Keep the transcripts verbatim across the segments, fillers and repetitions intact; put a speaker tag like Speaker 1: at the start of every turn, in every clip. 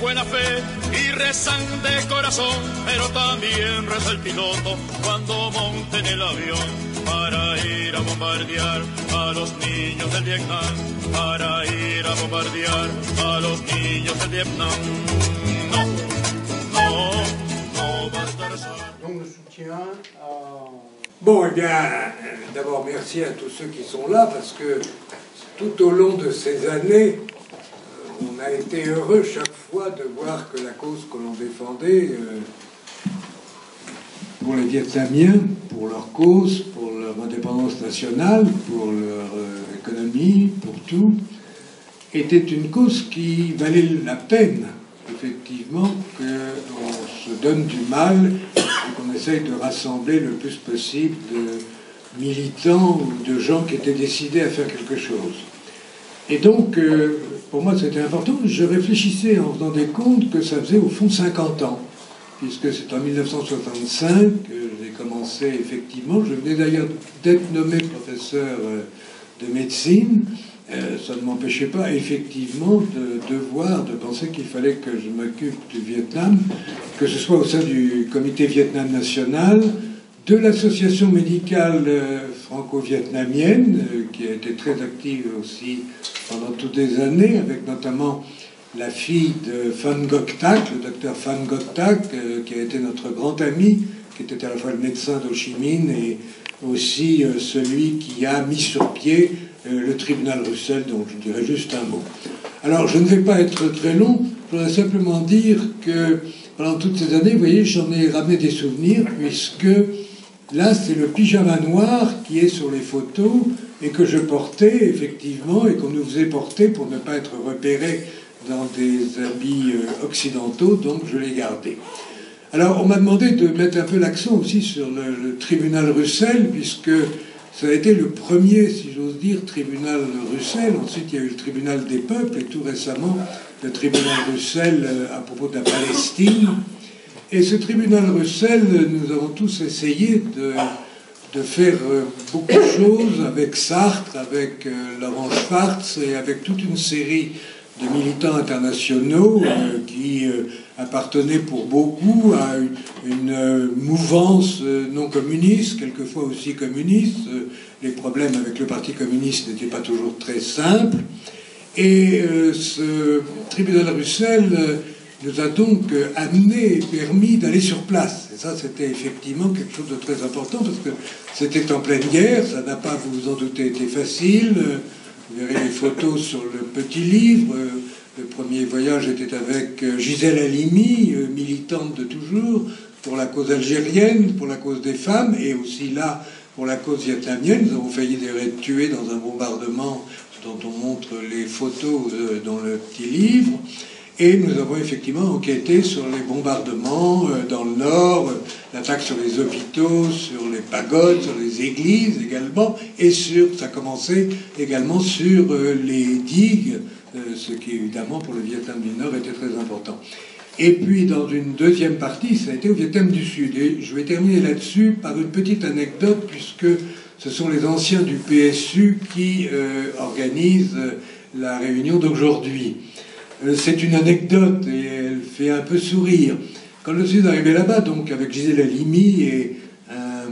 Speaker 1: buena fe y rezan de corazón, pero también reza el piloto cuando monta en el avión para ir a bombardear a los niños del Vietnam, para ir a bombardear a los niños del Vietnam. No, no, no bastará ça.
Speaker 2: Donc le soutien à...
Speaker 3: Bon, eh bien, d'abord merci à tous ceux qui sont là, parce que tout au long de ces années, on a été heureux chaque fois de voir que la cause que l'on défendait, euh, pour les Vietnamiens, pour leur cause, pour leur indépendance nationale, pour leur euh, économie, pour tout, était une cause qui valait la peine, effectivement, qu'on se donne du mal et qu'on essaye de rassembler le plus possible de militants ou de gens qui étaient décidés à faire quelque chose. Et donc, euh, pour moi, c'était important. Je réfléchissais en faisant des comptes que ça faisait au fond cinquante ans, puisque c'est en mille neuf cent soixante-cinq que j'ai commencé effectivement. Je venais d'ailleurs d'être nommé professeur de médecine. Euh, ça ne m'empêchait pas effectivement de, de voir, de penser qu'il fallait que je m'occupe du Vietnam, que ce soit au sein du comité Vietnam national, de l'association médicale euh, franco-vietnamienne, euh, qui a été très active aussi pendant toutes les années, avec notamment la fille de Phan Ngoc Thach, le docteur Phan Ngoc Thach, euh, qui a été notre grand ami, qui était à la fois le médecin d'Ho Chi Minh et aussi euh, celui qui a mis sur pied euh, le tribunal Russell, dont je dirais juste un mot. Alors, je ne vais pas être très long, je voudrais simplement dire que pendant toutes ces années, vous voyez, j'en ai ramené des souvenirs, puisque là, c'est le pyjama noir qui est sur les photos et que je portais, effectivement, et qu'on nous faisait porter pour ne pas être repéré dans des habits occidentaux, donc je l'ai gardé. Alors, on m'a demandé de mettre un peu l'accent aussi sur le, le tribunal Russell, puisque ça a été le premier, si j'ose dire, tribunal Russell. Ensuite, il y a eu le tribunal des peuples, et tout récemment, le tribunal Russell à propos de la Palestine. Et ce tribunal Russell, nous avons tous essayé de, de faire beaucoup de choses avec Sartre, avec Laurent Schwartz et avec toute une série de militants internationaux euh, qui euh, appartenaient pour beaucoup à une, une euh, mouvance euh, non communiste, quelquefois aussi communiste. Euh, les problèmes avec le Parti communiste n'étaient pas toujours très simples. Et euh, ce tribunal Russell euh, nous a donc euh, amené et permis d'aller sur place. Et ça, c'était effectivement quelque chose de très important, parce que c'était en pleine guerre, ça n'a pas, vous vous en doutez, été facile. Vous verrez les photos sur le petit livre. Le premier voyage était avec Gisèle Halimi, militante de toujours, pour la cause algérienne, pour la cause des femmes, et aussi là, pour la cause vietnamienne. Nous avons failli être tués dans un bombardement dont on montre les photos dans le petit livre. Et nous avons effectivement enquêté sur les bombardements dans le Nord, l'attaque sur les hôpitaux, sur les pagodes, sur les églises également, et sur, ça commençait également sur les digues, ce qui évidemment pour le Vietnam du Nord était très important. Et puis dans une deuxième partie, ça a été au Vietnam du Sud. Et je vais terminer là-dessus par une petite anecdote, puisque ce sont les anciens du P S U qui euh, organisent la réunion d'aujourd'hui. C'est une anecdote et elle fait un peu sourire. Quand je suis arrivé là-bas, donc avec Gisèle Halimi et un,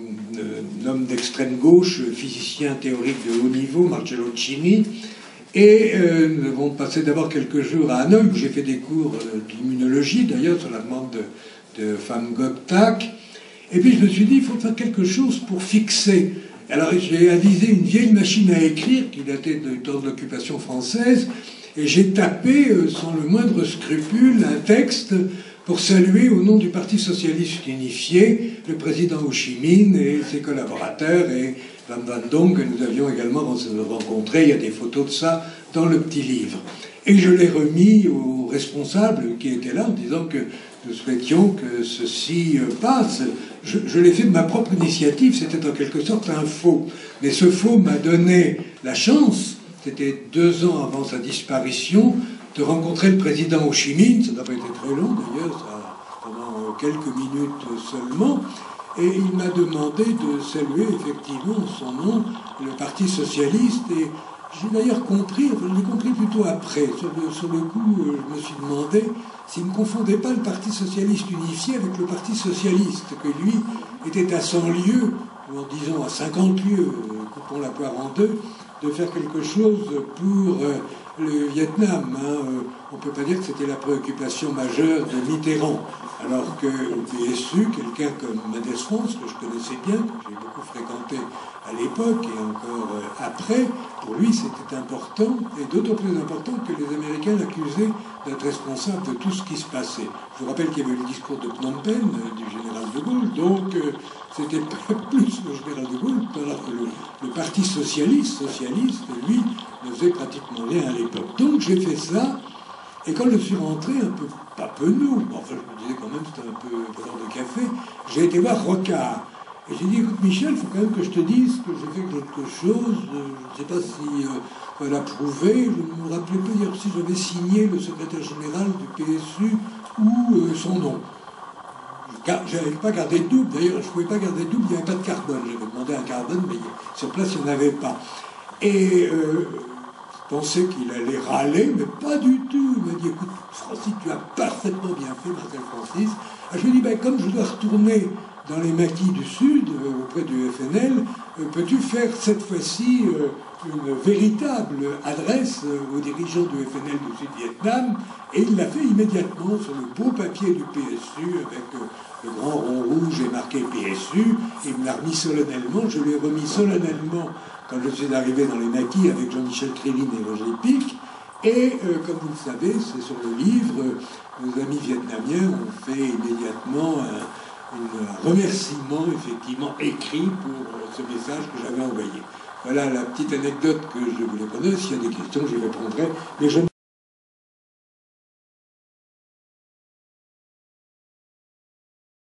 Speaker 3: un homme d'extrême gauche, physicien théorique de haut niveau, Marcello Cini, et euh, nous avons passé d'abord quelques jours à Hanoï, où j'ai fait des cours euh, d'immunologie, d'ailleurs, sur la demande de, de Phan Ngoc Thach. Et puis je me suis dit, il faut faire quelque chose pour fixer. Alors j'ai avisé une vieille machine à écrire qui datait du temps de l'occupation française, et j'ai tapé, euh, sans le moindre scrupule, un texte pour saluer au nom du Parti socialiste unifié le président Ho Chi Minh et ses collaborateurs, et Van Van Dong, que nous avions également rencontré. Il y a des photos de ça dans le petit livre. Et je l'ai remis aux responsables qui étaient là en disant que nous souhaitions que ceci passe. Je, je l'ai fait de ma propre initiative, c'était en quelque sorte un faux. Mais ce faux m'a donné la chance, c'était deux ans avant sa disparition, de rencontrer le président Ho Chi Minh. Ça n'a pas été très long d'ailleurs, ça pendant quelques minutes seulement. Et il m'a demandé de saluer effectivement en son nom le Parti socialiste. Et j'ai d'ailleurs compris, enfin, je l'ai compris plutôt après. Sur le, sur le coup, euh, je me suis demandé s'il ne confondait pas le Parti socialiste unifié avec le Parti socialiste, que lui était à cent lieues, ou en disant à cinquante lieues, euh, coupons la poire en deux, de faire quelque chose pour euh, le Vietnam. Hein. Euh, on ne peut pas dire que c'était la préoccupation majeure de Mitterrand, alors que le P S U, quelqu'un comme Mendes France, que je connaissais bien, que j'ai beaucoup fréquenté à l'époque et encore euh, après, pour lui c'était important, et d'autant plus important que les Américains l'accusaient d'être responsable de tout ce qui se passait. Je vous rappelle qu'il y avait eu le discours de Phnom Penh euh, du général de Gaulle, donc euh, c'était pas plus le général de Gaulle, alors que le, le Parti socialiste, socialiste, lui, ne faisait pratiquement rien à l'époque. Donc j'ai fait ça, et quand je suis rentré, un peu, pas penaud, enfin je me disais quand même c'était un peu voleur de café, j'ai été voir Rocard. Et j'ai dit, écoute Michel, il faut quand même que je te dise que j'ai fait quelque chose, euh, je ne sais pas si euh, elle a prouvé, je ne me rappelais pas dire si j'avais signé le secrétaire général du P S U ou euh, son nom. Je n'avais pas gardé de double, d'ailleurs je ne pouvais pas garder de double, il n'y avait pas de carbone. J'avais demandé un carbone, mais sur place il n'y en avait pas. Et euh, je pensais qu'il allait râler, mais pas du tout. Il m'a dit, écoute Francis, tu as parfaitement bien fait, Marcel Francis. Et je lui ai dit, ben, comme je dois retourner dans les maquis du Sud, euh, auprès du F N L, euh, peux-tu faire cette fois-ci euh, une véritable adresse euh, aux dirigeants du F N L du Sud-Vietnam? Et il l'a fait immédiatement sur le beau papier du P S U, avec euh, le grand rond rouge et marqué P S U. Il me l'a remis solennellement, je lui ai remis solennellement quand je suis arrivé dans les maquis avec Jean-Michel Krélin et Roger Pic. Et euh, comme vous le savez, c'est sur le livre, euh, nos amis vietnamiens ont fait immédiatement un un remerciement effectivement écrit pour ce message que j'avais envoyé. Voilà la petite anecdote que je voulais connaître. S'il y a des questions, j'y répondrai. Mais je